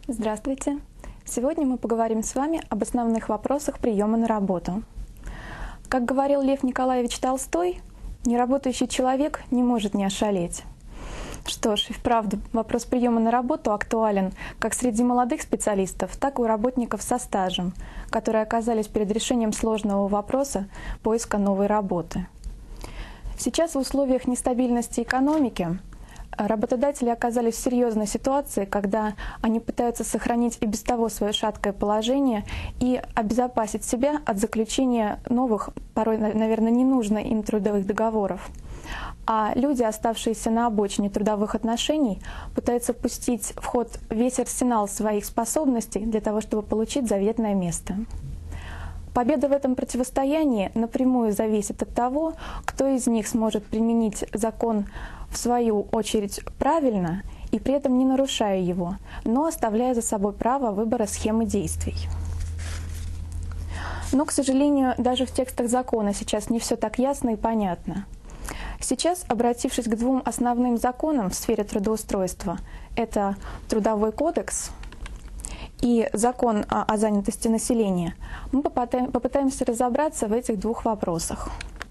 Здравствуйте! Сегодня мы поговорим с вами об основных вопросах приема на работу. Как говорил Лев Николаевич Толстой, неработающий человек не может не ошалеть. Что ж, и вправду, вопрос приема на работу актуален как среди молодых специалистов, так и у работников со стажем, которые оказались перед решением сложного вопроса поиска новой работы. Сейчас в условиях нестабильности экономики работодатели оказались в серьезной ситуации, когда они пытаются сохранить и без того свое шаткое положение и обезопасить себя от заключения новых, порой, наверное, ненужных им трудовых договоров. А люди, оставшиеся на обочине трудовых отношений, пытаются пустить в ход весь арсенал своих способностей для того, чтобы получить заветное место. Победа в этом противостоянии напрямую зависит от того, кто из них сможет применить закон в свою очередь правильно и при этом не нарушая его, но оставляя за собой право выбора схемы действий. Но, к сожалению, даже в текстах закона сейчас не все так ясно и понятно. Сейчас, обратившись к двум основным законам в сфере трудоустройства, это Трудовой кодекс и закон о занятости населения, мы попытаемся разобраться в этих двух вопросах.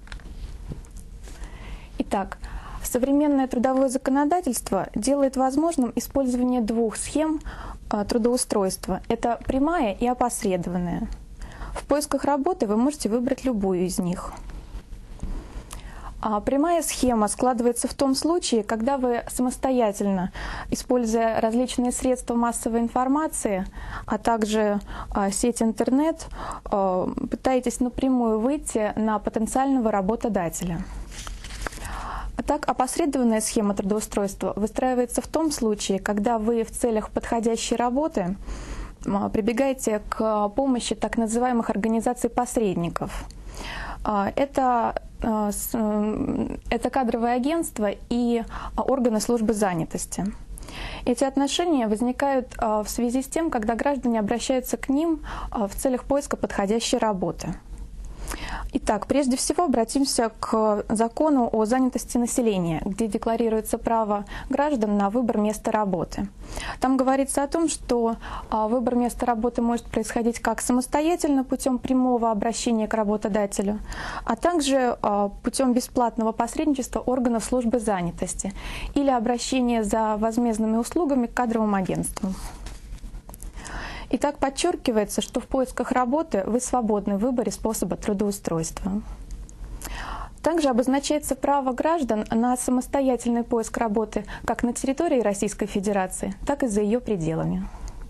Итак, современное трудовое законодательство делает возможным использование двух схем трудоустройства. Это прямая и опосредованная. В поисках работы вы можете выбрать любую из них. Прямая схема складывается в том случае, когда вы самостоятельно, используя различные средства массовой информации, а также сеть интернет, пытаетесь напрямую выйти на потенциального работодателя. Так, опосредованная схема трудоустройства выстраивается в том случае, когда вы в целях подходящей работы прибегаете к помощи так называемых организаций-посредников. Это кадровые агентства и органы службы занятости. Эти отношения возникают в связи с тем, когда граждане обращаются к ним в целях поиска подходящей работы. Итак, прежде всего обратимся к закону о занятости населения, где декларируется право граждан на выбор места работы. Там говорится о том, что выбор места работы может происходить как самостоятельно путем прямого обращения к работодателю, а также путем бесплатного посредничества органов службы занятости или обращения за возмездными услугами к кадровым агентствам. Итак, подчеркивается, что в поисках работы вы свободны в выборе способа трудоустройства. Также обозначается право граждан на самостоятельный поиск работы как на территории Российской Федерации, так и за ее пределами.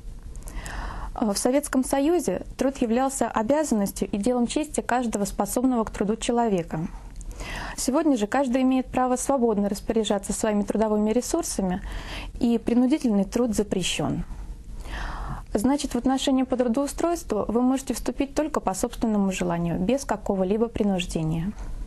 В Советском Союзе труд являлся обязанностью и делом чести каждого способного к труду человека. Сегодня же каждый имеет право свободно распоряжаться своими трудовыми ресурсами, и принудительный труд запрещен. Значит, в отношении по трудоустройству вы можете вступить только по собственному желанию, без какого-либо принуждения.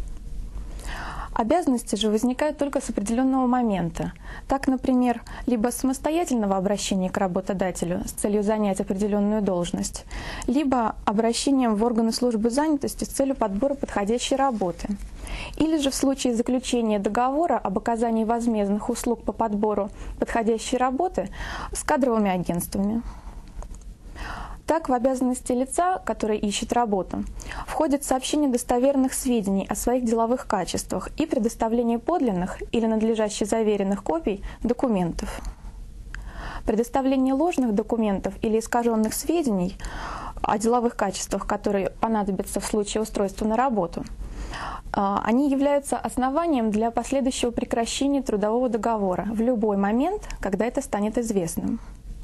Обязанности же возникают только с определенного момента. Так, например, либо самостоятельного обращения к работодателю с целью занять определенную должность, либо обращением в органы службы занятости с целью подбора подходящей работы. Или же в случае заключения договора об оказании возмездных услуг по подбору подходящей работы с кадровыми агентствами. Так, в обязанности лица, который ищет работу, входит сообщение достоверных сведений о своих деловых качествах и предоставление подлинных или надлежаще заверенных копий документов. Предоставление ложных документов или искаженных сведений о деловых качествах, которые понадобятся в случае устройства на работу, они являются основанием для последующего прекращения трудового договора в любой момент, когда это станет известным.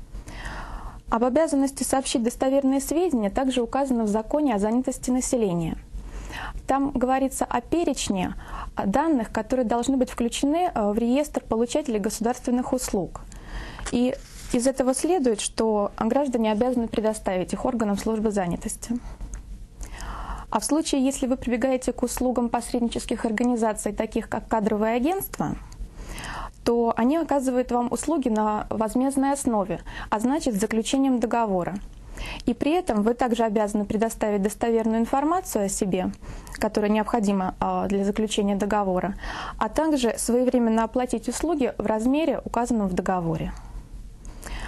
Об обязанности сообщить достоверные сведения также указано в законе о занятости населения. Там говорится о перечне данных, которые должны быть включены в реестр получателей государственных услуг. И из этого следует, что граждане обязаны предоставить их органам службы занятости. А в случае, если вы прибегаете к услугам посреднических организаций, таких как кадровые агентства, то они оказывают вам услуги на возмездной основе, а значит, с заключением договора. И при этом вы также обязаны предоставить достоверную информацию о себе, которая необходима для заключения договора, а также своевременно оплатить услуги в размере, указанном в договоре.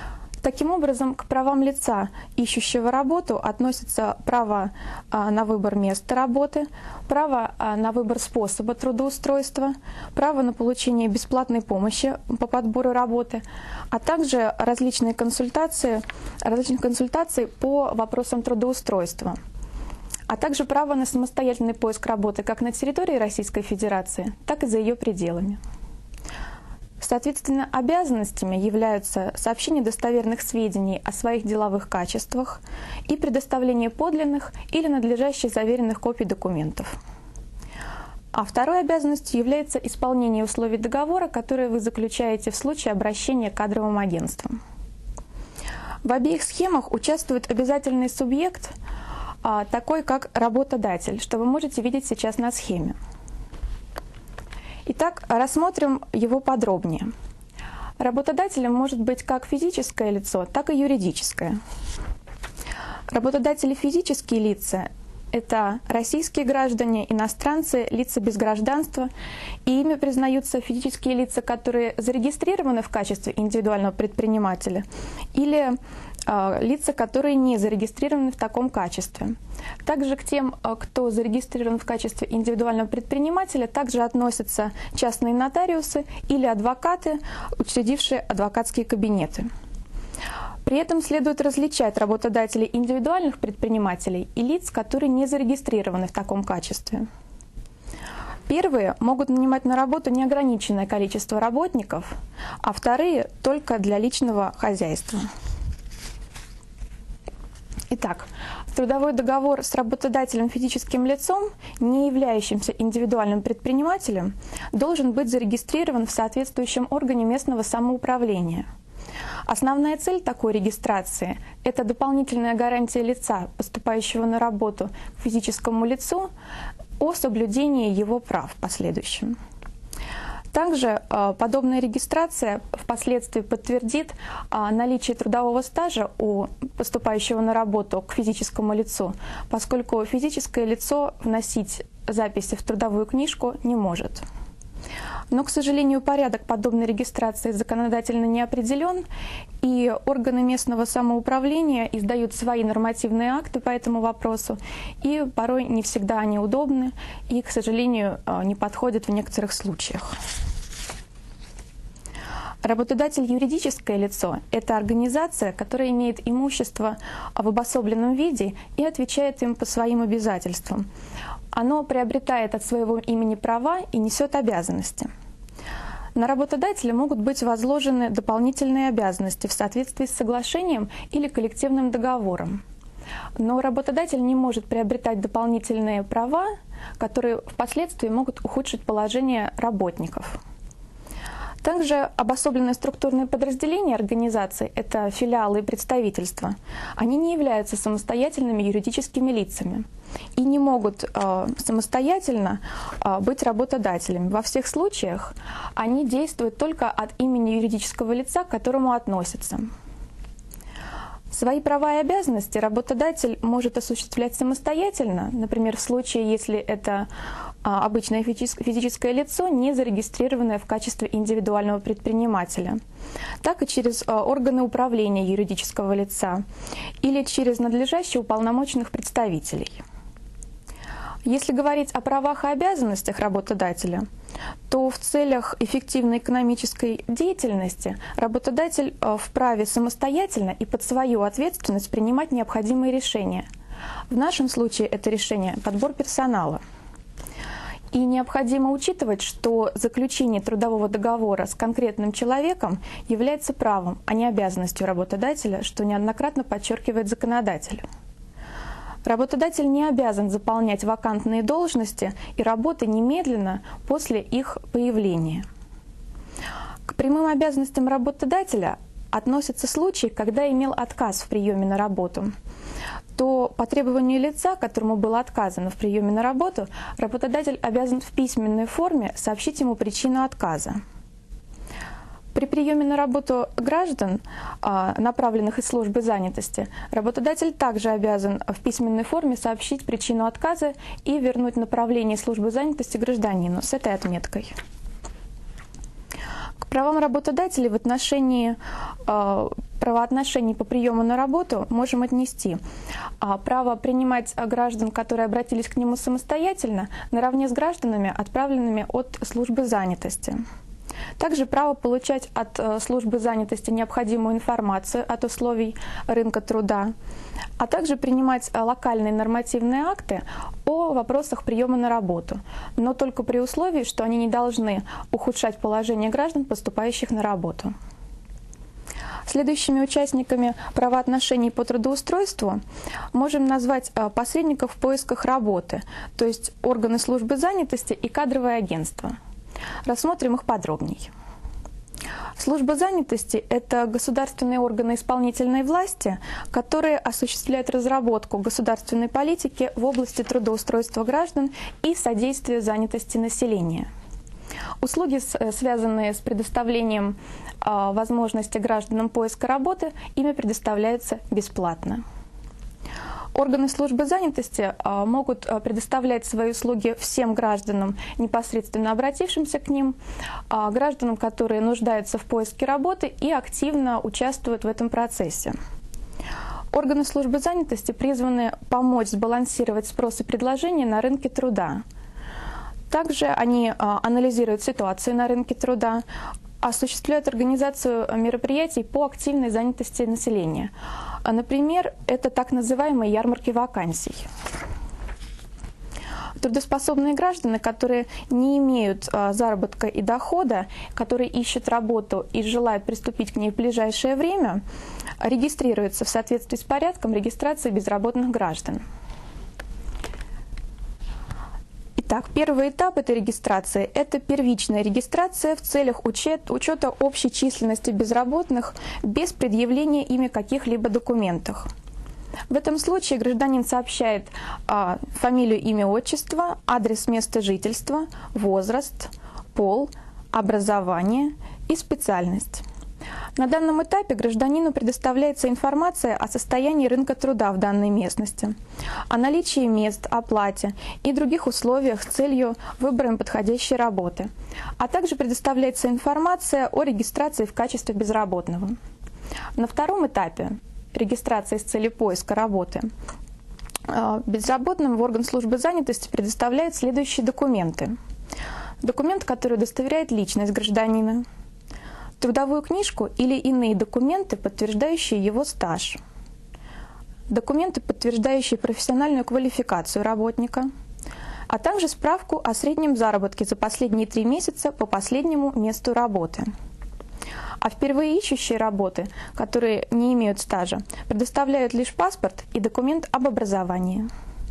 Таким образом, к правам лица, ищущего работу, относятся право на выбор места работы, право на выбор способа трудоустройства, право на получение бесплатной помощи по подбору работы, а также различных консультаций по вопросам трудоустройства, а также право на самостоятельный поиск работы как на территории Российской Федерации, так и за ее пределами. Соответственно, обязанностями являются сообщение достоверных сведений о своих деловых качествах и предоставление подлинных или надлежащих заверенных копий документов. А второй обязанностью является исполнение условий договора, которые вы заключаете в случае обращения к кадровым агентствам. В обеих схемах участвует обязательный субъект, такой как работодатель, что вы можете видеть сейчас на схеме. Итак, рассмотрим его подробнее. Работодателем может быть как физическое лицо, так и юридическое. Работодатели физические лица – это российские граждане, иностранцы, лица без гражданства, и ими признаются физические лица, которые зарегистрированы в качестве индивидуального предпринимателя, или лица, которые не зарегистрированы в таком качестве. Также к тем, кто зарегистрирован в качестве индивидуального предпринимателя, также относятся частные нотариусы или адвокаты, учредившие адвокатские кабинеты. При этом следует различать работодателей индивидуальных предпринимателей и лиц, которые не зарегистрированы в таком качестве. Первые могут нанимать на работу неограниченное количество работников, а вторые – только для личного хозяйства. Итак, трудовой договор с работодателем физическим лицом, не являющимся индивидуальным предпринимателем, должен быть зарегистрирован в соответствующем органе местного самоуправления. Основная цель такой регистрации – это дополнительная гарантия лица, поступающего на работу к физическому лицу, о соблюдении его прав в последующем. Также подобная регистрация впоследствии подтвердит наличие трудового стажа у поступающего на работу к физическому лицу, поскольку физическое лицо вносить записи в трудовую книжку не может. Но, к сожалению, порядок подобной регистрации законодательно не определен, и органы местного самоуправления издают свои нормативные акты по этому вопросу, и порой не всегда они удобны и, к сожалению, не подходят в некоторых случаях. Работодатель – юридическое лицо – это организация, которая имеет имущество в обособленном виде и отвечает им по своим обязательствам. Оно приобретает от своего имени права и несет обязанности. На работодателя могут быть возложены дополнительные обязанности в соответствии с соглашением или коллективным договором. Но работодатель не может приобретать дополнительные права, которые впоследствии могут ухудшить положение работников. Также обособленные структурные подразделения организаций, это филиалы и представительства, они не являются самостоятельными юридическими лицами и не могут самостоятельно быть работодателями. Во всех случаях они действуют только от имени юридического лица, к которому относятся. Свои права и обязанности работодатель может осуществлять самостоятельно, например, в случае, если это обычное физическое лицо, не зарегистрированное в качестве индивидуального предпринимателя, так и через органы управления юридического лица или через надлежащие уполномоченных представителей. Если говорить о правах и обязанностях работодателя, то в целях эффективной экономической деятельности работодатель вправе самостоятельно и под свою ответственность принимать необходимые решения. В нашем случае это решение – подбор персонала. И необходимо учитывать, что заключение трудового договора с конкретным человеком является правом, а не обязанностью работодателя, что неоднократно подчеркивает законодатель. Работодатель не обязан заполнять вакантные должности и работы немедленно после их появления. К прямым обязанностям работодателя относятся случаи, когда имел отказ в приеме на работу. То по требованию лица, которому было отказано в приеме на работу, работодатель обязан в письменной форме сообщить ему причину отказа. При приеме на работу граждан, направленных из службы занятости, работодатель также обязан в письменной форме сообщить причину отказа и вернуть направление службы занятости гражданину с этой отметкой. К правам работодателей в отношении правоотношений по приему на работу можем отнести право принимать граждан, которые обратились к нему самостоятельно, наравне с гражданами, отправленными от службы занятости. Также право получать от службы занятости необходимую информацию от условий рынка труда, а также принимать локальные нормативные акты о вопросах приема на работу, но только при условии, что они не должны ухудшать положение граждан, поступающих на работу. Следующими участниками правоотношений по трудоустройству можем назвать посредников в поисках работы, то есть органы службы занятости и кадровые агентства. Рассмотрим их подробней. Служба занятости – это государственные органы исполнительной власти, которые осуществляют разработку государственной политики в области трудоустройства граждан и содействия занятости населения. Услуги, связанные с предоставлением возможности гражданам поиска работы, ими предоставляются бесплатно. Органы службы занятости могут предоставлять свои услуги всем гражданам, непосредственно обратившимся к ним, гражданам, которые нуждаются в поиске работы и активно участвуют в этом процессе. Органы службы занятости призваны помочь сбалансировать спрос и предложение на рынке труда. Также они анализируют ситуацию на рынке труда, осуществляют организацию мероприятий по активной занятости населения. Например, это так называемые ярмарки вакансий. Трудоспособные граждане, которые не имеют заработка и дохода, которые ищут работу и желают приступить к ней в ближайшее время, регистрируются в соответствии с порядком регистрации безработных граждан. Итак, первый этап этой регистрации – это первичная регистрация в целях учета общей численности безработных без предъявления ими каких-либо документов. В этом случае гражданин сообщает фамилию, имя, отчество, адрес места жительства, возраст, пол, образование и специальность. На данном этапе гражданину предоставляется информация о состоянии рынка труда в данной местности, о наличии мест, оплате и других условиях с целью выбора им подходящей работы, а также предоставляется информация о регистрации в качестве безработного. На втором этапе регистрации с целью поиска работы безработным в орган службы занятости предоставляют следующие документы. Документ, который удостоверяет личность гражданина, трудовую книжку или иные документы, подтверждающие его стаж, документы, подтверждающие профессиональную квалификацию работника, а также справку о среднем заработке за последние 3 месяца по последнему месту работы. А впервые ищущие работы, которые не имеют стажа, предоставляют лишь паспорт и документ об образовании.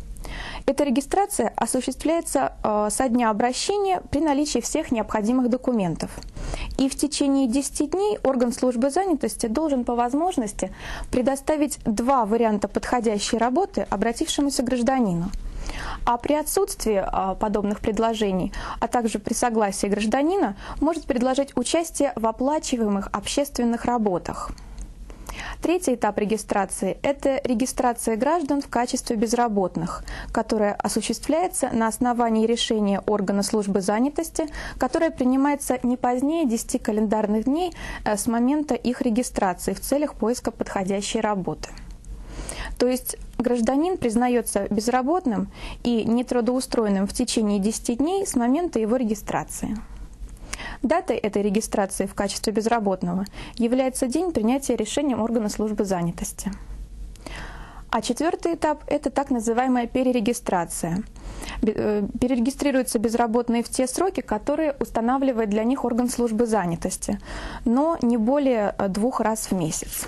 Эта регистрация осуществляется со дня обращения при наличии всех необходимых документов. И в течение 10 дней орган службы занятости должен по возможности предоставить 2 варианта подходящей работы обратившемуся гражданину. А при отсутствии подобных предложений, а также при согласии гражданина, может предложить участие в оплачиваемых общественных работах. Третий этап регистрации – это регистрация граждан в качестве безработных, которая осуществляется на основании решения органа службы занятости, которое принимается не позднее 10 календарных дней с момента их регистрации в целях поиска подходящей работы. То есть гражданин признается безработным и нетрудоустроенным в течение 10 дней с момента его регистрации. Датой этой регистрации в качестве безработного является день принятия решением органа службы занятости. А четвертый этап – это так называемая перерегистрация. Перерегистрируются безработные в те сроки, которые устанавливает для них орган службы занятости, но не более 2 раз в месяц.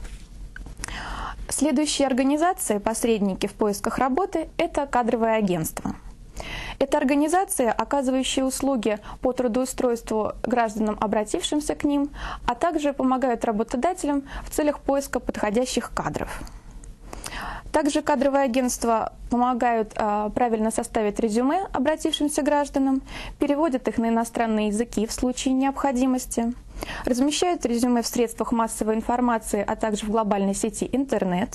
Следующие организации, посредники в поисках работы – это кадровое агентство. Это организации, оказывающие услуги по трудоустройству гражданам, обратившимся к ним, а также помогают работодателям в целях поиска подходящих кадров. Также кадровые агентства помогают правильно составить резюме обратившимся гражданам, переводят их на иностранные языки в случае необходимости, размещают резюме в средствах массовой информации, а также в глобальной сети интернет,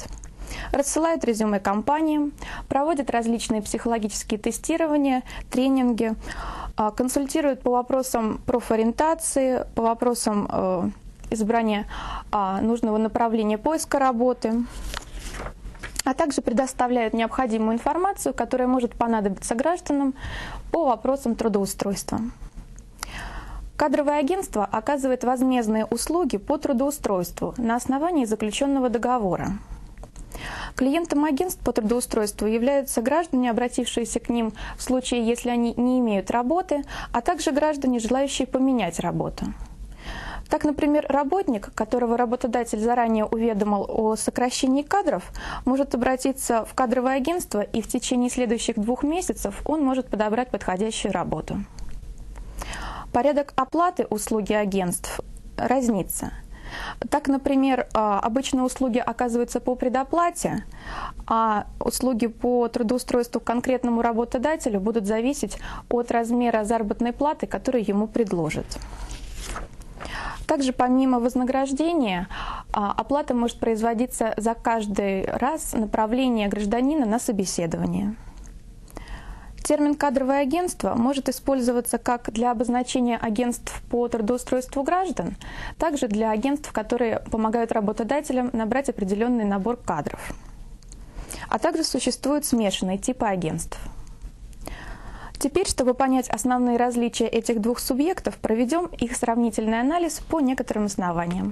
рассылают резюме компаниям, проводят различные психологические тестирования, тренинги, консультируют по вопросам профориентации, по вопросам избрания нужного направления поиска работы, а также предоставляют необходимую информацию, которая может понадобиться гражданам по вопросам трудоустройства. Кадровое агентство оказывает возмездные услуги по трудоустройству на основании заключенного договора. Клиентом агентств по трудоустройству являются граждане, обратившиеся к ним в случае, если они не имеют работы, а также граждане, желающие поменять работу. Так, например, работник, которого работодатель заранее уведомил о сокращении кадров, может обратиться в кадровое агентство, и в течение следующих 2 месяцев он может подобрать подходящую работу. Порядок оплаты услуги агентств разнится. Так, например, обычно услуги оказываются по предоплате, а услуги по трудоустройству к конкретному работодателю будут зависеть от размера заработной платы, которую ему предложат. Также помимо вознаграждения, оплата может производиться за каждый раз направления гражданина на собеседование. Термин «кадровое агентство» может использоваться как для обозначения агентств по трудоустройству граждан, также для агентств, которые помогают работодателям набрать определенный набор кадров. А также существуют смешанные типы агентств. Теперь, чтобы понять основные различия этих 2 субъектов, проведем их сравнительный анализ по некоторым основаниям.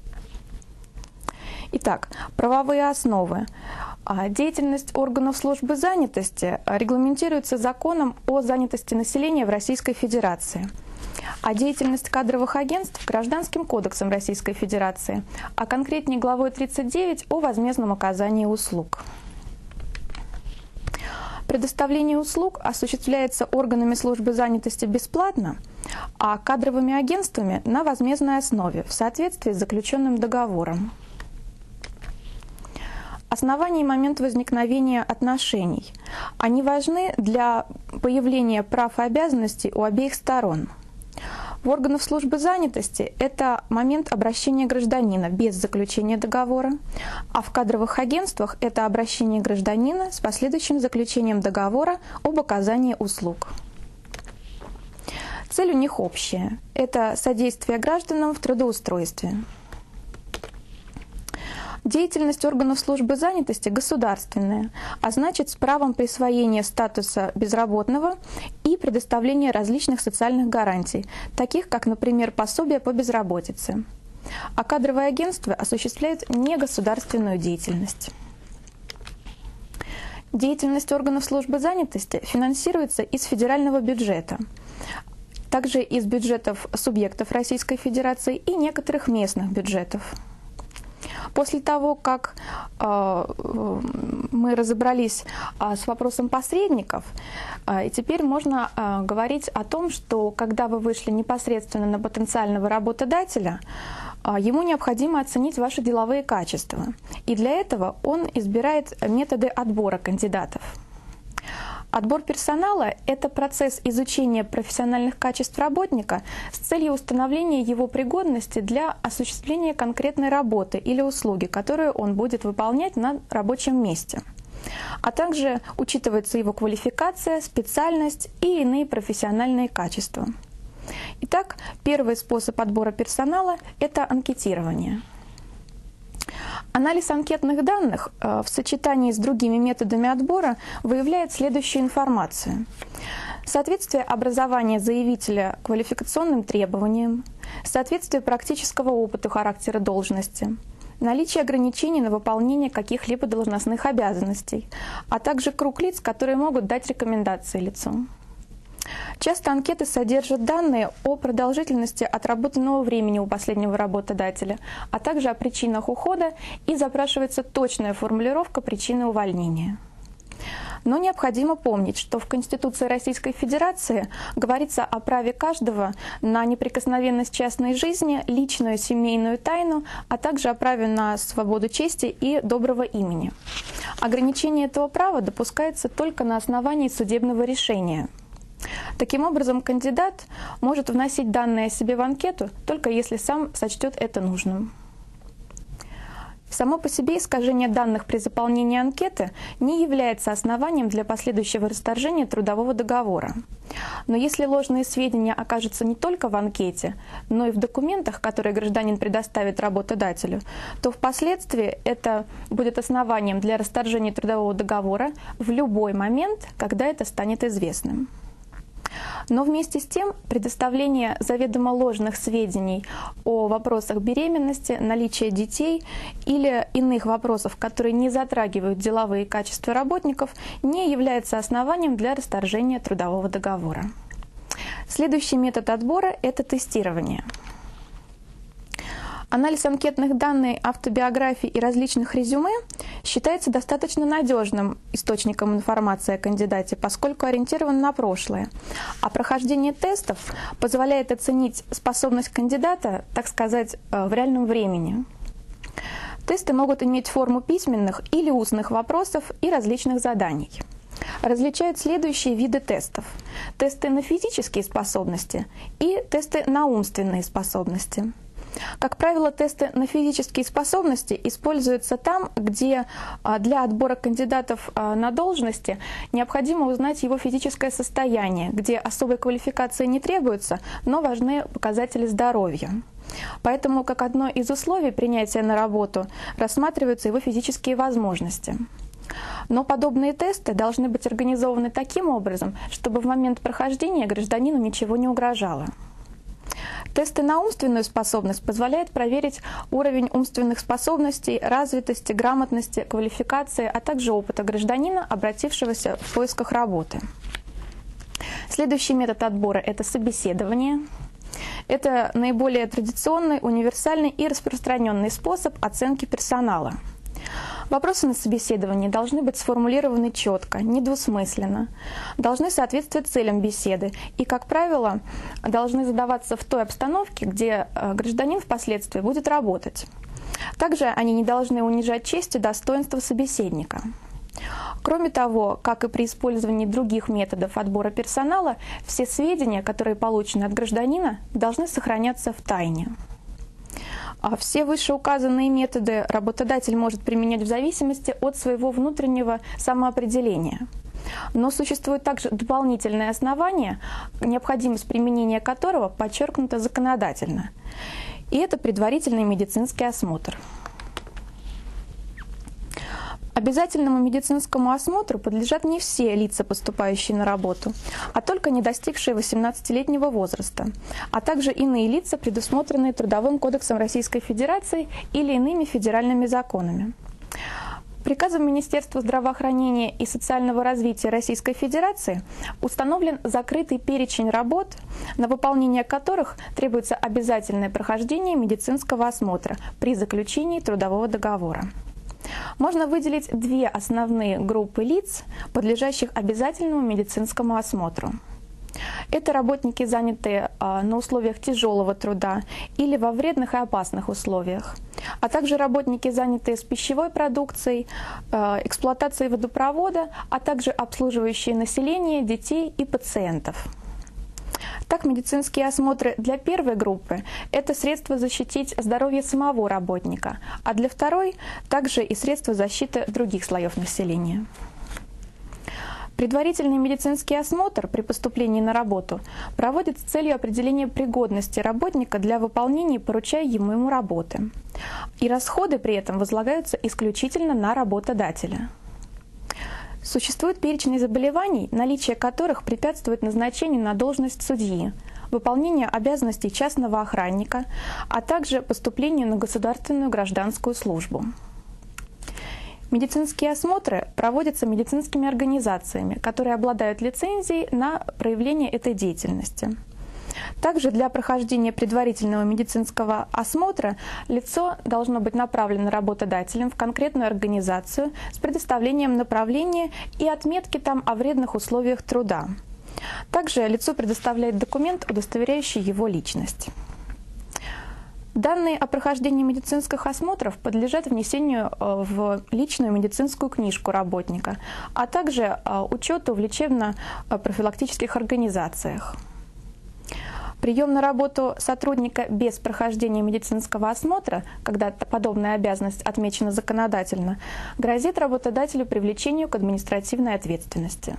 Итак, правовые основы. Деятельность органов службы занятости регламентируется Законом о занятости населения в Российской Федерации, а деятельность кадровых агентств – Гражданским кодексом Российской Федерации, а конкретнее главой 39 о возмездном оказании услуг. Предоставление услуг осуществляется органами службы занятости бесплатно, а кадровыми агентствами на возмездной основе в соответствии с заключенным договором. Основания и момент возникновения отношений. Они важны для появления прав и обязанностей у обеих сторон. В органах службы занятости это момент обращения гражданина без заключения договора, а в кадровых агентствах это обращение гражданина с последующим заключением договора об оказании услуг. Цель у них общая – это содействие гражданам в трудоустройстве. Деятельность органов службы занятости государственная, а значит с правом присвоения статуса безработного и предоставления различных социальных гарантий, таких как, например, пособие по безработице. А кадровые агентства осуществляют негосударственную деятельность. Деятельность органов службы занятости финансируется из федерального бюджета, также из бюджетов субъектов Российской Федерации и некоторых местных бюджетов. После того, как мы разобрались с вопросом посредников, и теперь можно говорить о том, что когда вы вышли непосредственно на потенциального работодателя, ему необходимо оценить ваши деловые качества. И для этого он избирает методы отбора кандидатов. Отбор персонала – это процесс изучения профессиональных качеств работника с целью установления его пригодности для осуществления конкретной работы или услуги, которую он будет выполнять на рабочем месте. А также учитывается его квалификация, специальность и иные профессиональные качества. Итак, первый способ отбора персонала – это анкетирование. Анализ анкетных данных в сочетании с другими методами отбора выявляет следующую информацию. Соответствие образования заявителя квалификационным требованиям, соответствие практического опыта характера должности, наличие ограничений на выполнение каких-либо должностных обязанностей, а также круг лиц, которые могут дать рекомендации лицу. Часто анкеты содержат данные о продолжительности отработанного времени у последнего работодателя, а также о причинах ухода, и запрашивается точная формулировка причины увольнения. Но необходимо помнить, что в Конституции Российской Федерации говорится о праве каждого на неприкосновенность частной жизни, личную семейную тайну, а также о праве на свободу чести и доброго имени. Ограничение этого права допускается только на основании судебного решения. Таким образом, кандидат может вносить данные о себе в анкету, только если сам сочтет это нужным. Само по себе искажение данных при заполнении анкеты не является основанием для последующего расторжения трудового договора. Но если ложные сведения окажутся не только в анкете, но и в документах, которые гражданин предоставит работодателю, то впоследствии это будет основанием для расторжения трудового договора в любой момент, когда это станет известным. Но вместе с тем предоставление заведомо ложных сведений о вопросах беременности, наличия детей или иных вопросов, которые не затрагивают деловые качества работников, не является основанием для расторжения трудового договора. Следующий метод отбора – это тестирование. Анализ анкетных данных, автобиографий и различных резюме считается достаточно надежным источником информации о кандидате, поскольку ориентирован на прошлое. А прохождение тестов позволяет оценить способность кандидата, так сказать, в реальном времени. Тесты могут иметь форму письменных или устных вопросов и различных заданий. Различают следующие виды тестов: тесты на физические способности и тесты на умственные способности. Как правило, тесты на физические способности используются там, где для отбора кандидатов на должности необходимо узнать его физическое состояние, где особой квалификации не требуется, но важны показатели здоровья. Поэтому как одно из условий принятия на работу рассматриваются его физические возможности. Но подобные тесты должны быть организованы таким образом, чтобы в момент прохождения гражданину ничего не угрожало. Тесты на умственную способность позволяют проверить уровень умственных способностей, развитости, грамотности, квалификации, а также опыта гражданина, обратившегося в поисках работы. Следующий метод отбора – это собеседование. Это наиболее традиционный, универсальный и распространенный способ оценки персонала. Вопросы на собеседовании должны быть сформулированы четко, недвусмысленно, должны соответствовать целям беседы и, как правило, должны задаваться в той обстановке, где гражданин впоследствии будет работать. Также они не должны унижать честь и достоинство собеседника. Кроме того, как и при использовании других методов отбора персонала, все сведения, которые получены от гражданина, должны сохраняться в тайне. Все вышеуказанные методы работодатель может применять в зависимости от своего внутреннего самоопределения. Но существует также дополнительное основание, необходимость применения которого подчеркнута законодательно. И это предварительный медицинский осмотр. Обязательному медицинскому осмотру подлежат не все лица, поступающие на работу, а только не достигшие 18-летнего возраста, а также иные лица, предусмотренные Трудовым кодексом Российской Федерации или иными федеральными законами. Приказом Министерства здравоохранения и социального развития Российской Федерации установлен закрытый перечень работ, на выполнение которых требуется обязательное прохождение медицинского осмотра при заключении трудового договора. Можно выделить две основные группы лиц, подлежащих обязательному медицинскому осмотру. Это работники, занятые на условиях тяжелого труда или во вредных и опасных условиях, а также работники, занятые с пищевой продукцией, эксплуатацией водопровода, а также обслуживающие население, детей и пациентов. Так, медицинские осмотры для первой группы – это средство защитить здоровье самого работника, а для второй – также и средство защиты других слоев населения. Предварительный медицинский осмотр при поступлении на работу проводит с целью определения пригодности работника для выполнения поручаемой ему работы. И расходы при этом возлагаются исключительно на работодателя. Существует перечень заболеваний, наличие которых препятствует назначению на должность судьи, выполнению обязанностей частного охранника, а также поступлению на государственную гражданскую службу. Медицинские осмотры проводятся медицинскими организациями, которые обладают лицензией на проявление этой деятельности. Также для прохождения предварительного медицинского осмотра лицо должно быть направлено работодателем в конкретную организацию с предоставлением направления и отметки там о вредных условиях труда. Также лицо предоставляет документ, удостоверяющий его личность. Данные о прохождении медицинских осмотров подлежат внесению в личную медицинскую книжку работника, а также учету в лечебно-профилактических организациях. Прием на работу сотрудника без прохождения медицинского осмотра, когда подобная обязанность отмечена законодательно, грозит работодателю привлечению к административной ответственности.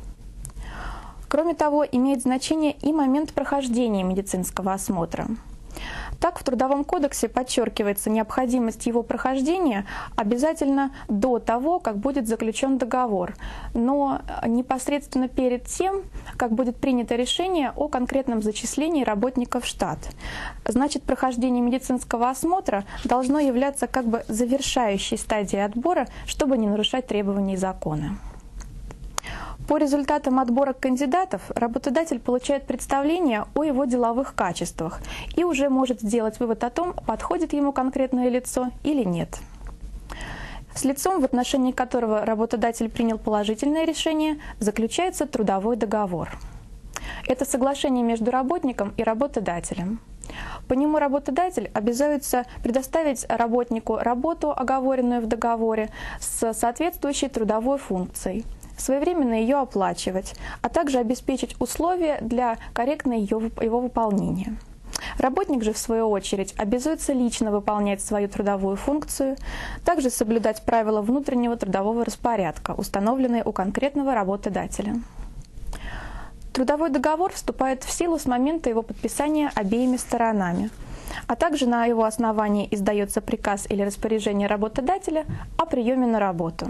Кроме того, имеет значение и момент прохождения медицинского осмотра. Так, в Трудовом кодексе подчеркивается необходимость его прохождения обязательно до того, как будет заключен договор, но непосредственно перед тем, как будет принято решение о конкретном зачислении работника в штат. Значит, прохождение медицинского осмотра должно являться как бы завершающей стадией отбора, чтобы не нарушать требований закона. По результатам отбора кандидатов работодатель получает представление о его деловых качествах и уже может сделать вывод о том, подходит ему конкретное лицо или нет. С лицом, в отношении которого работодатель принял положительное решение, заключается трудовой договор. Это соглашение между работником и работодателем. По нему работодатель обязуется предоставить работнику работу, оговоренную в договоре, с соответствующей трудовой функцией, своевременно ее оплачивать, а также обеспечить условия для корректного его выполнения. Работник же, в свою очередь, обязуется лично выполнять свою трудовую функцию, также соблюдать правила внутреннего трудового распорядка, установленные у конкретного работодателя. Трудовой договор вступает в силу с момента его подписания обеими сторонами, а также на его основании издается приказ или распоряжение работодателя о приеме на работу.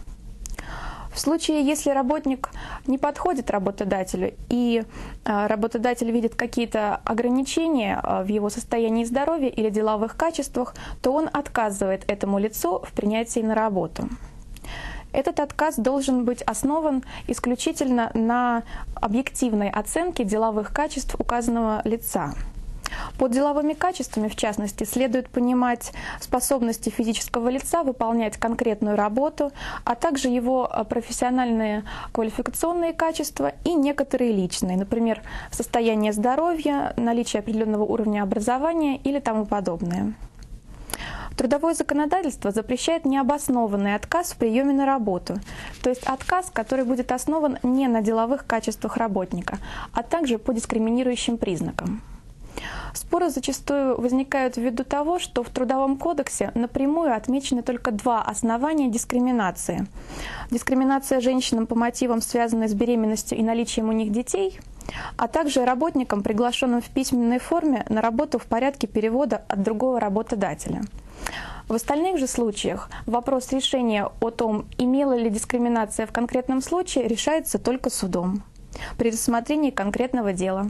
В случае, если работник не подходит работодателю и работодатель видит какие-то ограничения в его состоянии здоровья или деловых качествах, то он отказывает этому лицу в принятии на работу. Этот отказ должен быть основан исключительно на объективной оценке деловых качеств указанного лица. Под деловыми качествами, в частности, следует понимать способности физического лица выполнять конкретную работу, а также его профессиональные квалификационные качества и некоторые личные, например, состояние здоровья, наличие определенного уровня образования или тому подобное. Трудовое законодательство запрещает необоснованный отказ в приеме на работу, то есть отказ, который будет основан не на деловых качествах работника, а также по дискриминирующим признакам. Споры зачастую возникают ввиду того, что в Трудовом кодексе напрямую отмечены только два основания дискриминации. Дискриминация женщинам по мотивам, связанной с беременностью и наличием у них детей, а также работникам, приглашенным в письменной форме на работу в порядке перевода от другого работодателя. В остальных же случаях вопрос решения о том, имела ли дискриминация в конкретном случае, решается только судом при рассмотрении конкретного дела.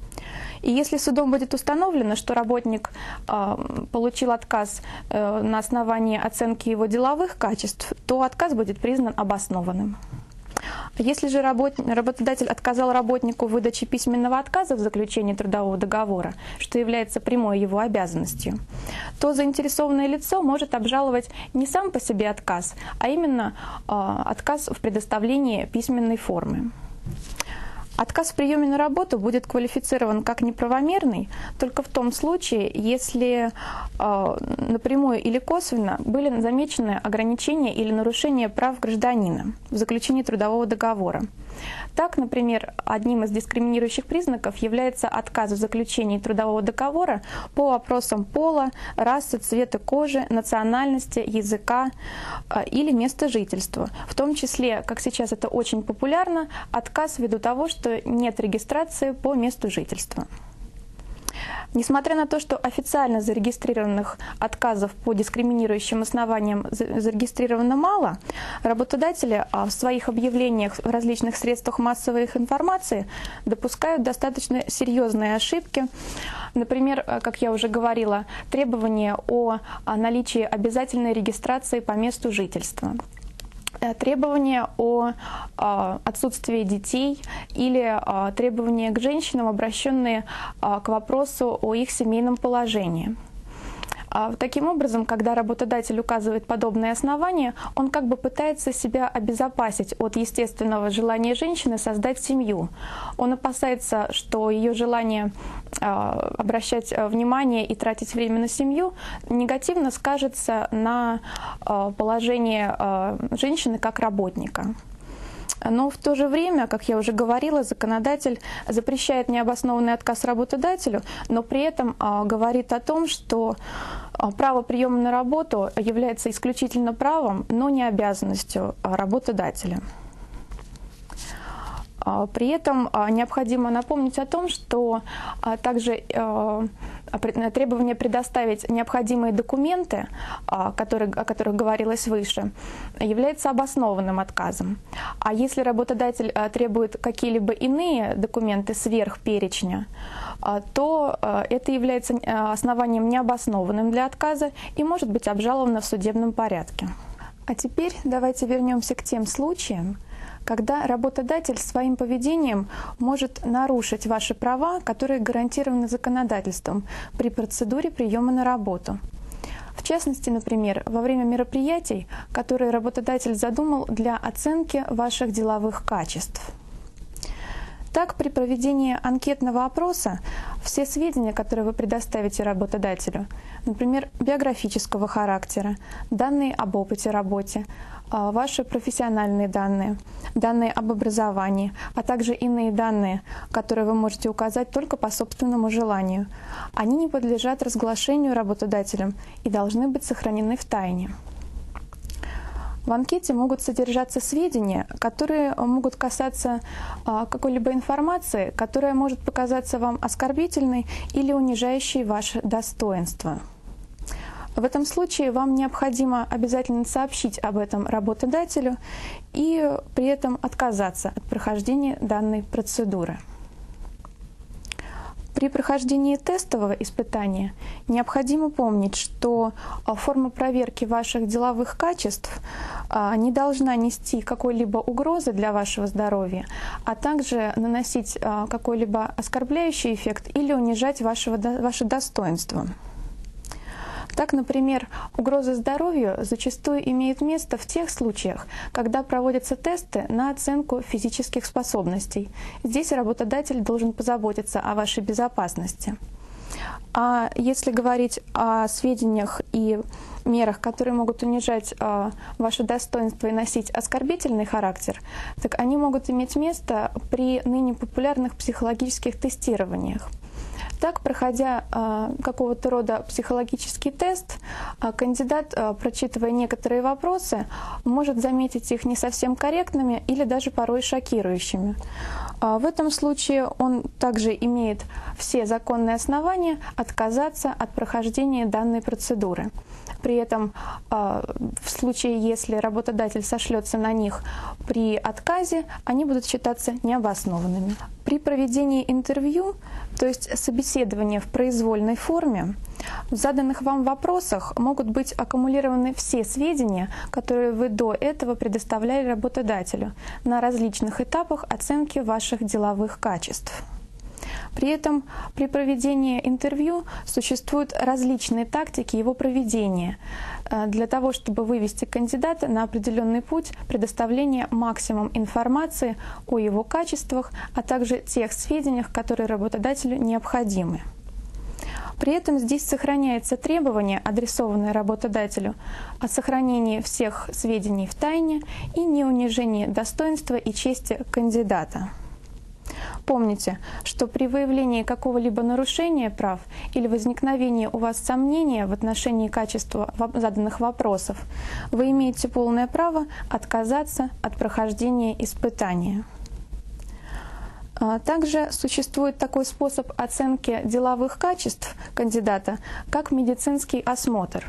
И если судом будет установлено, что работник получил отказ на основании оценки его деловых качеств, то отказ будет признан обоснованным. Если же работодатель отказал работнику в выдаче письменного отказа в заключении трудового договора, что является прямой его обязанностью, то заинтересованное лицо может обжаловать не сам по себе отказ, а именно отказ в предоставлении письменной формы. Отказ в приеме на работу будет квалифицирован как неправомерный только в том случае, если напрямую или косвенно были замечены ограничения или нарушения прав гражданина в заключении трудового договора. Так, например, одним из дискриминирующих признаков является отказ в заключении трудового договора по вопросам пола, расы, цвета кожи, национальности, языка или места жительства. В том числе, как сейчас это очень популярно, отказ ввиду того, что нет регистрации по месту жительства. Несмотря на то, что официально зарегистрированных отказов по дискриминирующим основаниям зарегистрировано мало, работодатели в своих объявлениях в различных средствах массовой информации допускают достаточно серьезные ошибки. Например, как я уже говорила, требования о наличии обязательной регистрации по месту жительства, требования о отсутствии детей или требования к женщинам, обращенные к вопросу о их семейном положении. Таким образом, когда работодатель указывает подобные основания, он как бы пытается себя обезопасить от естественного желания женщины создать семью. Он опасается, что ее желание обращать внимание и тратить время на семью негативно скажется на положении женщины как работника. Но в то же время, как я уже говорила, законодатель запрещает необоснованный отказ работодателю, но при этом говорит о том, что право приема на работу является исключительно правом, но не обязанностью работодателя. При этом необходимо напомнить о том, что также требование предоставить необходимые документы, о которых говорилось выше, является обоснованным отказом. А если работодатель требует какие-либо иные документы сверх перечня, то это является основанием необоснованным для отказа и может быть обжаловано в судебном порядке. А теперь давайте вернемся к тем случаям, когда работодатель своим поведением может нарушить ваши права, которые гарантированы законодательством при процедуре приема на работу. В частности, например, во время мероприятий, которые работодатель задумал для оценки ваших деловых качеств. Так, при проведении анкетного опроса все сведения, которые вы предоставите работодателю, например, биографического характера, данные об опыте работе, ваши профессиональные данные, данные об образовании, а также иные данные, которые вы можете указать только по собственному желанию, они не подлежат разглашению работодателем и должны быть сохранены в тайне. В анкете могут содержаться сведения, которые могут касаться какой-либо информации, которая может показаться вам оскорбительной или унижающей ваше достоинство. В этом случае вам необходимо обязательно сообщить об этом работодателю и при этом отказаться от прохождения данной процедуры. При прохождении тестового испытания необходимо помнить, что форма проверки ваших деловых качеств не должна нести какой-либо угрозы для вашего здоровья, а также наносить какой-либо оскорбляющий эффект или унижать ваше достоинство. Так, например, угроза здоровью зачастую имеет место в тех случаях, когда проводятся тесты на оценку физических способностей. Здесь работодатель должен позаботиться о вашей безопасности. А если говорить о сведениях и мерах, которые могут унижать ваше достоинство и носить оскорбительный характер, так они могут иметь место при ныне популярных психологических тестированиях. Так, проходя какого-то рода психологический тест, кандидат, прочитывая некоторые вопросы, может заметить их не совсем корректными или даже порой шокирующими. В этом случае он также имеет все законные основания отказаться от прохождения данной процедуры. При этом в случае, если работодатель сошлется на них при отказе, они будут считаться необоснованными. При проведении интервью, то есть собеседования в произвольной форме, в заданных вам вопросах могут быть аккумулированы все сведения, которые вы до этого предоставляли работодателю на различных этапах оценки ваших деловых качеств. При этом при проведении интервью существуют различные тактики его проведения для того, чтобы вывести кандидата на определенный путь предоставления максимум информации о его качествах, а также тех сведениях, которые работодателю необходимы. При этом здесь сохраняется требование, адресованное работодателю, о сохранении всех сведений в тайне и неунижении достоинства и чести кандидата. Помните, что при выявлении какого-либо нарушения прав или возникновении у вас сомнения в отношении качества заданных вопросов, вы имеете полное право отказаться от прохождения испытания. Также существует такой способ оценки деловых качеств кандидата, как медицинский осмотр.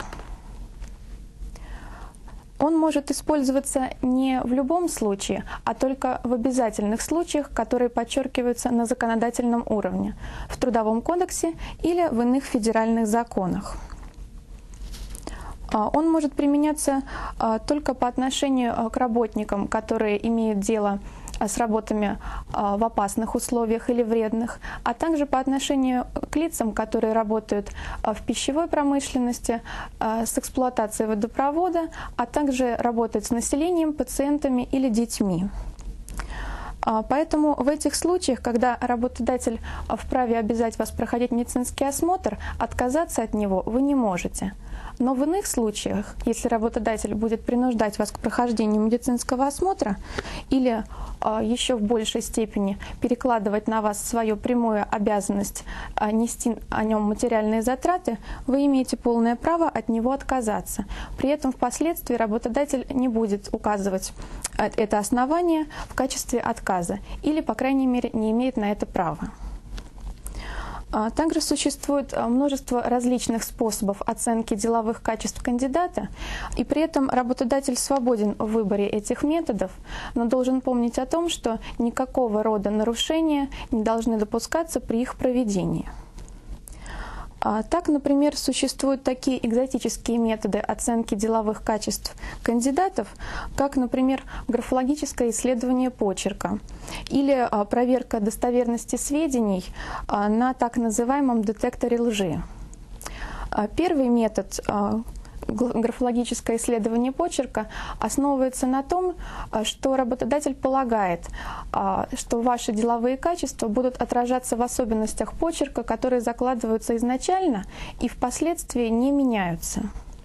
Он может использоваться не в любом случае, а только в обязательных случаях, которые подчеркиваются на законодательном уровне, в Трудовом кодексе или в иных федеральных законах. Он может применяться только по отношению к работникам, которые имеют дело с работами в опасных условиях или вредных, а также по отношению к лицам, которые работают в пищевой промышленности, с эксплуатацией водопровода, а также работают с населением, пациентами или детьми. Поэтому в этих случаях, когда работодатель вправе обязать вас проходить медицинский осмотр, отказаться от него вы не можете. Но в иных случаях, если работодатель будет принуждать вас к прохождению медицинского осмотра или еще в большей степени перекладывать на вас свою прямую обязанность нести о нем материальные затраты, вы имеете полное право от него отказаться. При этом впоследствии работодатель не будет указывать это основание в качестве отказа или, по крайней мере, не имеет на это права. Также существует множество различных способов оценки деловых качеств кандидата, и при этом работодатель свободен в выборе этих методов, но должен помнить о том, что никакого рода нарушения не должны допускаться при их проведении. Так, например, существуют такие экзотические методы оценки деловых качеств кандидатов, как, например, графологическое исследование почерка или проверка достоверности сведений на так называемом детекторе лжи. Первый метод графологическое исследование почерка основывается на том, что работодатель полагает, что ваши деловые качества будут отражаться в особенностях почерка, которые закладываются изначально и впоследствии не меняются.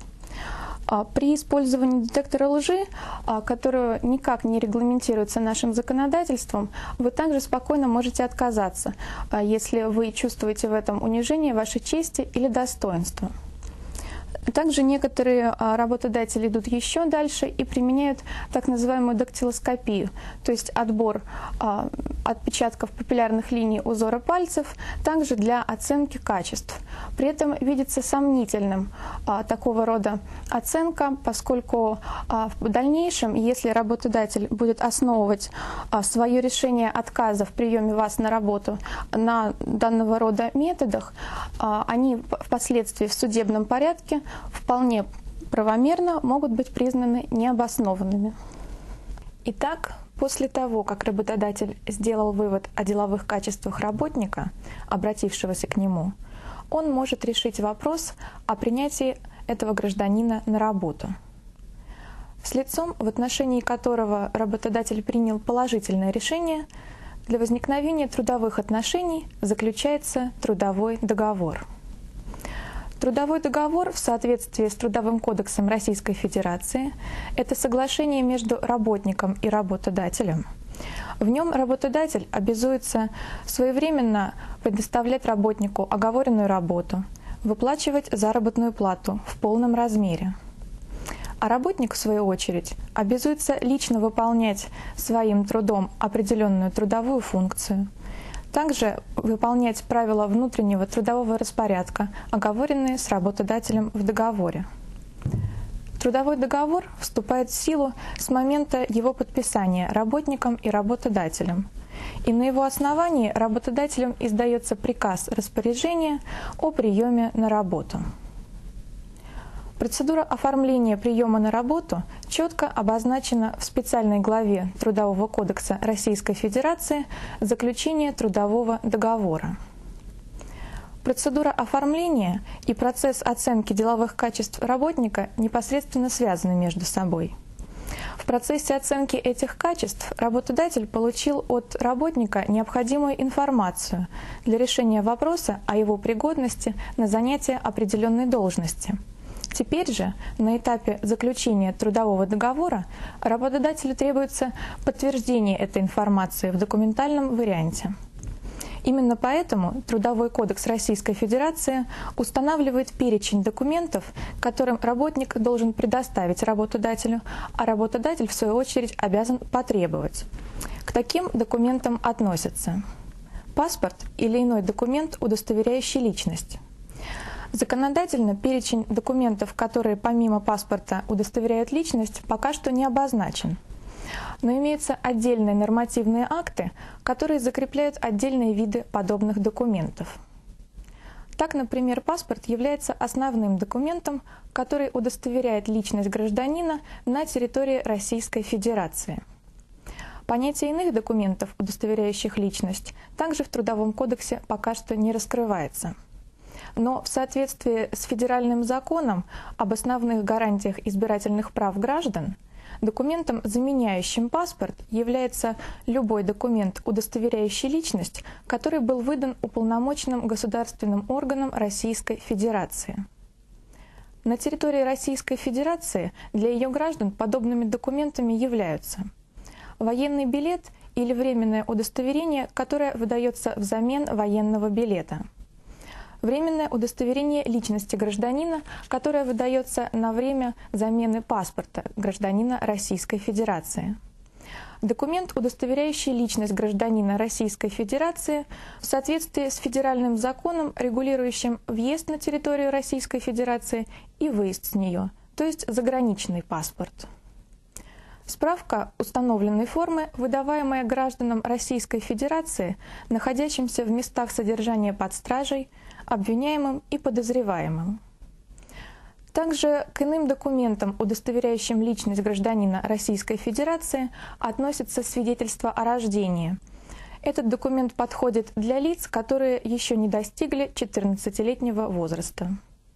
При использовании детектора лжи, который никак не регламентируется нашим законодательством, вы также спокойно можете отказаться, если вы чувствуете в этом унижение вашей чести или достоинства. Также некоторые работодатели идут еще дальше и применяют так называемую дактилоскопию, то есть отбор отпечатков папиллярных линий узора пальцев, также для оценки качеств. При этом видится сомнительным такого рода оценка, поскольку в дальнейшем, если работодатель будет основывать свое решение отказа в приеме вас на работу на данного рода методах, они впоследствии в судебном порядке вполне правомерно могут быть признаны необоснованными. Итак, после того, как работодатель сделал вывод о деловых качествах работника, обратившегося к нему, он может решить вопрос о принятии этого гражданина на работу. С лицом, в отношении которого работодатель принял положительное решение, для возникновения трудовых отношений заключается трудовой договор. Трудовой договор в соответствии с Трудовым кодексом Российской Федерации – это соглашение между работником и работодателем. В нем работодатель обязуется своевременно предоставлять работнику оговоренную работу, выплачивать заработную плату в полном размере. А работник, в свою очередь, обязуется лично выполнять своим трудом определенную трудовую функцию, также выполнять правила внутреннего трудового распорядка, оговоренные с работодателем в договоре. Трудовой договор вступает в силу с момента его подписания работником и работодателем, и на его основании работодателем издается приказ распоряжения о приеме на работу. Процедура оформления приема на работу четко обозначена в специальной главе Трудового кодекса Российской Федерации «Заключение трудового договора». Процедура оформления и процесс оценки деловых качеств работника непосредственно связаны между собой. В процессе оценки этих качеств работодатель получил от работника необходимую информацию для решения вопроса о его пригодности на занятие определенной должности. Теперь же, на этапе заключения трудового договора, работодателю требуется подтверждение этой информации в документальном варианте. Именно поэтому Трудовой кодекс Российской Федерации устанавливает перечень документов, которым работник должен предоставить работодателю, а работодатель, в свою очередь, обязан потребовать. К таким документам относятся паспорт или иной документ, удостоверяющий личность. Законодательно перечень документов, которые помимо паспорта удостоверяют личность, пока что не обозначен. Но имеются отдельные нормативные акты, которые закрепляют отдельные виды подобных документов. Так, например, паспорт является основным документом, который удостоверяет личность гражданина на территории Российской Федерации. Понятие иных документов, удостоверяющих личность, также в Трудовом кодексе пока что не раскрывается. Но в соответствии с федеральным законом об основных гарантиях избирательных прав граждан, документом, заменяющим паспорт, является любой документ, удостоверяющий личность, который был выдан уполномоченным государственным органом Российской Федерации. На территории Российской Федерации для ее граждан подобными документами являются военный билет или временное удостоверение, которое выдается взамен военного билета, временное удостоверение личности гражданина, которое выдается на время замены паспорта гражданина Российской Федерации, документ, удостоверяющий личность гражданина Российской Федерации в соответствии с федеральным законом, регулирующим въезд на территорию Российской Федерации и выезд с нее, то есть заграничный паспорт. Справка установленной формы, выдаваемая гражданам Российской Федерации, находящимся в местах содержания под стражей, обвиняемым и подозреваемым. Также к иным документам, удостоверяющим личность гражданина Российской Федерации, относится свидетельство о рождении. Этот документ подходит для лиц, которые еще не достигли 14-летнего возраста.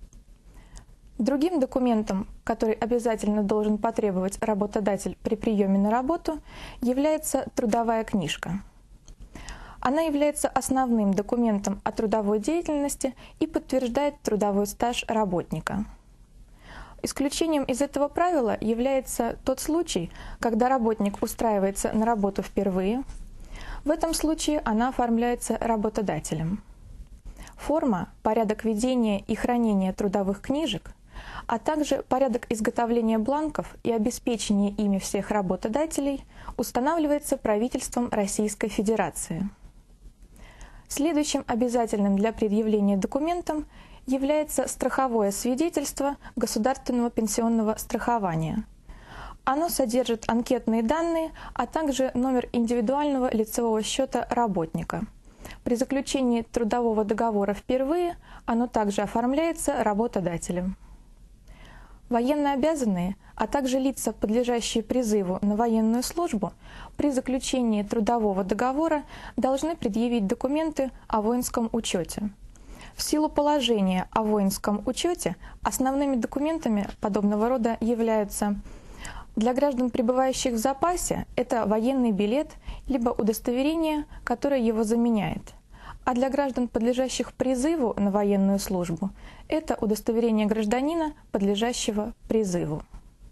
Другим документом, который обязательно должен потребовать работодатель при приеме на работу, является трудовая книжка. Она является основным документом о трудовой деятельности и подтверждает трудовой стаж работника. Исключением из этого правила является тот случай, когда работник устраивается на работу впервые. В этом случае она оформляется работодателем. Форма, порядок ведения и хранения трудовых книжек, а также порядок изготовления бланков и обеспечения ими всех работодателей устанавливается правительством Российской Федерации. Следующим обязательным для предъявления документом является страховое свидетельство государственного пенсионного страхования. Оно содержит анкетные данные, а также номер индивидуального лицевого счета работника. При заключении трудового договора впервые оно также оформляется работодателем. Военнообязанные, а также лица, подлежащие призыву на военную службу, при заключении трудового договора должны предъявить документы о воинском учете. В силу положения о воинском учете основными документами подобного рода являются для граждан, пребывающих в запасе, это военный билет либо удостоверение, которое его заменяет. А для граждан, подлежащих призыву на военную службу, это удостоверение гражданина, подлежащего призыву.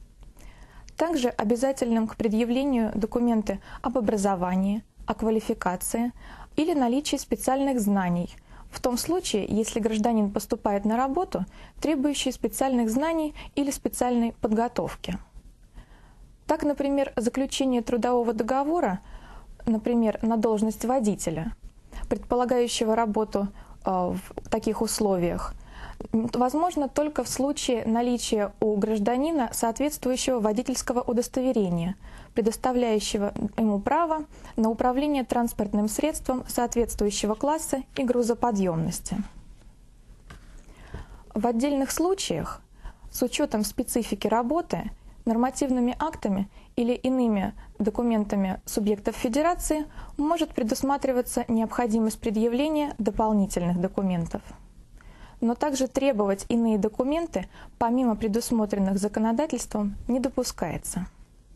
Также обязательным к предъявлению документы об образовании, о квалификации или наличии специальных знаний, в том случае, если гражданин поступает на работу, требующую специальных знаний или специальной подготовки. Так, например, заключение трудового договора, например, на должность водителя, предполагающего работу в таких условиях, возможно только в случае наличия у гражданина соответствующего водительского удостоверения, предоставляющего ему право на управление транспортным средством соответствующего класса и грузоподъемности. В отдельных случаях, с учетом специфики работы, нормативными актами или иными документами субъектов Федерации может предусматриваться необходимость предъявления дополнительных документов. Но также требовать иные документы, помимо предусмотренных законодательством, не допускается.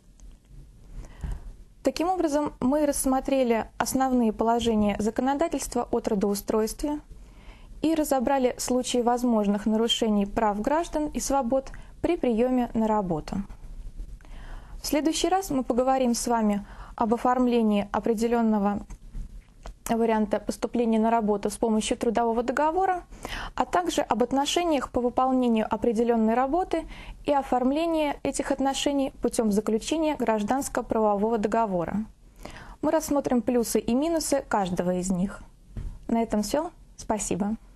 Таким образом, мы рассмотрели основные положения законодательства о трудоустройстве и разобрали случаи возможных нарушений прав граждан и свобод при приеме на работу. В следующий раз мы поговорим с вами об оформлении определенного варианта поступления на работу с помощью трудового договора, а также об отношениях по выполнению определенной работы и оформлении этих отношений путем заключения гражданско-правового договора. Мы рассмотрим плюсы и минусы каждого из них. На этом все. Спасибо.